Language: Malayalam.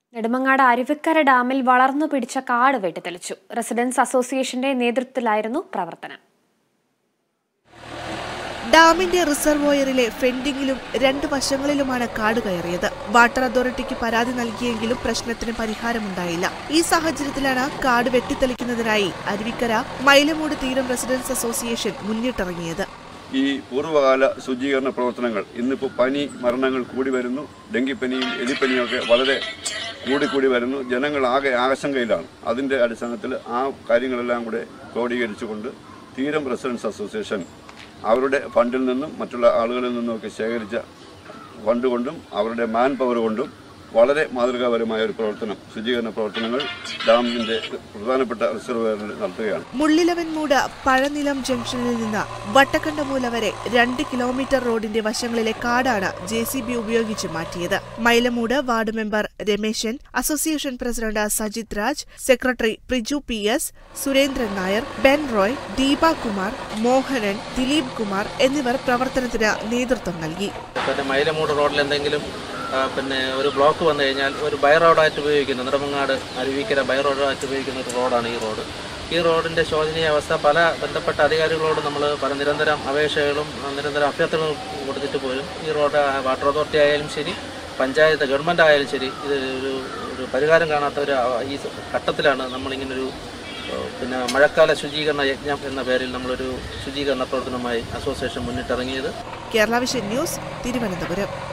നെടുമങ്ങാട് അരുവിക്കര ഡാമിൽ വളർന്നു പിടിച്ച കാട് വെട്ടിത്തെളിച്ചു. റെസിഡൻസ് അസോസിയേഷന്റെ നേതൃത്വത്തിലായിരുന്നു പ്രവർത്തനം. ഡാമിന്റെ റിസർവോയറിലെ ഫെൻഡിങ്ങിലും രണ്ട് വശങ്ങളിലുമാണ് കാട് കയറിയത്. വാട്ടർ അതോറിറ്റിക്ക് പരാതി നൽകിയെങ്കിലും പ്രശ്നത്തിന് പരിഹാരമുണ്ടായില്ല. ഈ സാഹചര്യത്തിലാണ് കാട് വെട്ടിത്തെളിക്കുന്നതിനായി അരുവിക്കര മൈലമൂട് തീരം റെസിഡൻസ് അസോസിയേഷൻ മുന്നിട്ടിറങ്ങിയത്. ഈ പൂർവ്വകാല ശുചീകരണ പ്രവർത്തനങ്ങൾ ഇന്നിപ്പോൾ പനി മരണങ്ങൾ കൂടി വരുന്നു. ഡെങ്കിപ്പനിയും എലിപ്പനിയും ഒക്കെ വളരെ കൂടി വരുന്നു. ജനങ്ങൾ ആകെ ആശങ്കയിലാണ്. അതിൻ്റെ അടിസ്ഥാനത്തിൽ ആ കാര്യങ്ങളെല്ലാം കൂടെ ക്രോഡീകരിച്ചുകൊണ്ട് തീരം റെസിഡൻസ് അസോസിയേഷൻ അവരുടെ ഫണ്ടിൽ നിന്നും മറ്റുള്ള ആളുകളിൽ നിന്നുമൊക്കെ ശേഖരിച്ച ഫണ്ട് കൊണ്ടും അവരുടെ മാൻ പവർ കൊണ്ടും വളരെ മാതൃകാപരമായ ഒരു പ്രവർത്തനം, ശുചീകരണ പ്രവർത്തനങ്ങൾ ഡാമിന്റെ പ്രധാനപ്പെട്ട റിസർവോയറിൽ നടത്തുകയാണ്. മുള്ളിലവൻമൂട് പഴനിലം ജംഗ്ഷനിൽ നിന്ന് വട്ടക്കണ്ടമൂല വരെ 2 കിലോമീറ്റർ റോഡിന്റെ വശങ്ങളിലെ കാടാണ് JCB ഉപയോഗിച്ച് മാറ്റിയത്. Mylamoodu ward member Rameshan, association president Sajith Raj, secretary Priju PS, Surendran Nair, Ben Roy, Deepakumar, Mohanan, Dileep Kumar എന്നിവർ പ്രവർത്തനത്തിന് നേതൃത്വം നൽകി. മൈലമൂട് റോഡിൽ എന്തെങ്കിലും ഒരു ബ്ലോക്ക് വന്നു കഴിഞ്ഞാൽ ഒരു ബൈ റോഡായിട്ട് ഉപയോഗിക്കുന്ന നെടുമങ്ങാട് അരുവിക്കര ബൈ റോഡായിട്ട് ഉപയോഗിക്കുന്ന ഒരു റോഡാണ് ഈ റോഡ്. ഈ റോഡിൻ്റെ ശോചനീയ അവസ്ഥ പല ബന്ധപ്പെട്ട അധികാരികളോട് നമ്മൾ പല നിരന്തരം അപേക്ഷകളും നിരന്തരം അഭ്യർത്ഥനകളും കൊടുത്തിട്ട് പോലും ഈ റോഡ് വാട്ടർ അതോറിറ്റി ആയാലും ശരി, പഞ്ചായത്ത് ഗവൺമെൻറ് ആയാലും ശരി, ഇത് ഒരു പരിഹാരം കാണാത്ത ഈ ഘട്ടത്തിലാണ് നമ്മളിങ്ങനൊരു മഴക്കാല ശുചീകരണ യജ്ഞം എന്ന പേരിൽ നമ്മളൊരു ശുചീകരണ പ്രവർത്തനമായി അസോസിയേഷൻ മുന്നിട്ടിറങ്ങിയത്. Kerala vision news, Thiruvananthapuram.